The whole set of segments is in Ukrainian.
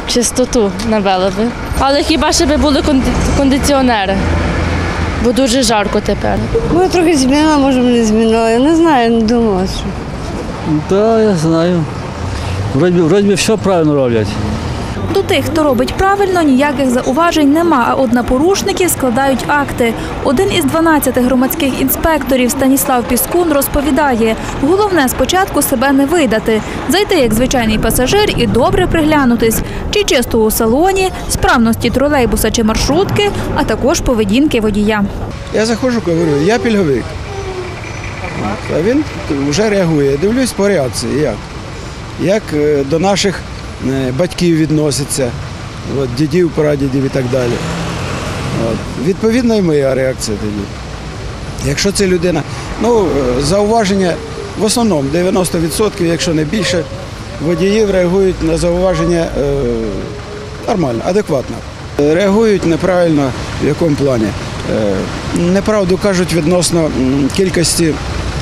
чистоту навели би. Але хіба ще би були кондиціонери, бо дуже жарко тепер. Може трохи змінила, може не змінила. Я не знаю, не думала. Що. Так, я знаю. Вроді все правильно роблять. До тих, хто робить правильно, ніяких зауважень нема, а от на порушників складають акти. Один із 12 громадських інспекторів Станіслав Піскун розповідає, головне спочатку себе не видати, зайти як звичайний пасажир і добре приглянутись, чи чисто у салоні, справності тролейбуса чи маршрутки, а також поведінки водія. Я заходжу, говорю, я пільговик. А він вже реагує. Дивлюсь по реакції, як до наших батьків відноситься, дідів, прадідів і так далі. Відповідно і моя реакція тоді. Якщо це людина, зауваження в основному 90%, якщо не більше, водіїв реагують на зауваження нормально, адекватно. Реагують неправильно в якому плані. Неправду кажуть відносно кількості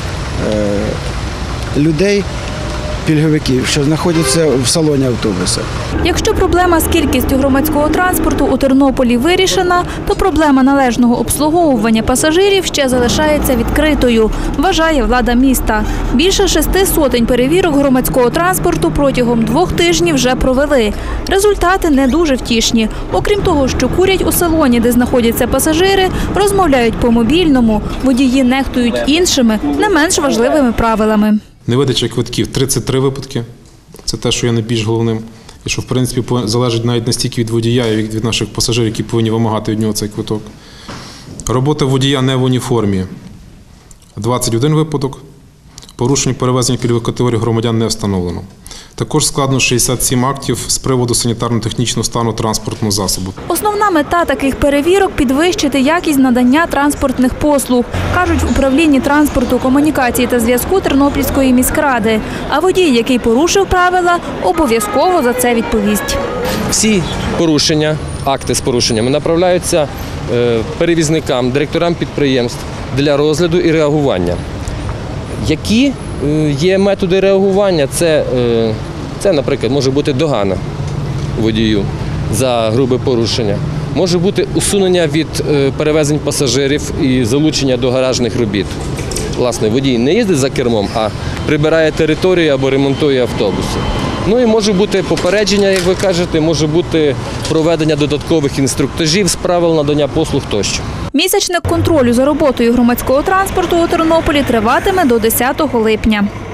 людей, пільговиків, що знаходяться в салоні автобуса. Якщо проблема з кількістю громадського транспорту у Тернополі вирішена, то проблема належного обслуговування пасажирів ще залишається відкритою, вважає влада міста. Більше 600 перевірок громадського транспорту протягом 2 тижнів вже провели. Результати не дуже втішні. Окрім того, що курять у салоні, де знаходяться пасажири, розмовляють по мобільному, водії нехтують іншими, не менш важливими правилами. Невидача квитків – 33 випадки. Це те, що є найбільш головним. І що, в принципі, залежить навіть не стільки від водія, і від наших пасажирів, які повинні вимагати від нього цей квиток. Робота водія не в уніформі – 21 випадок. Порушень перевезення пільгових категорій громадян не встановлено. Також складено 67 актів з приводу санітарно-технічного стану транспортного засобу. Основна мета таких перевірок – підвищити якість надання транспортних послуг, кажуть в управлінні транспорту, комунікації та зв'язку Тернопільської міськради. А водій, який порушив правила, обов'язково за це відповість. Всі порушення, акти з порушеннями направляються перевізникам, директорам підприємств для розгляду і реагування. Які є методи реагування? Це, наприклад, може бути догана водію за грубе порушення. Може бути усунення від перевезень пасажирів і залучення до гаражних робіт. Власне, водій не їздить за кермом, а прибирає територію або ремонтує автобуси. І може бути попередження, як ви кажете, може бути проведення додаткових інструктажів з правил надання послуг тощо. Місячник контролю за роботою громадського транспорту у Тернополі триватиме до 10 липня.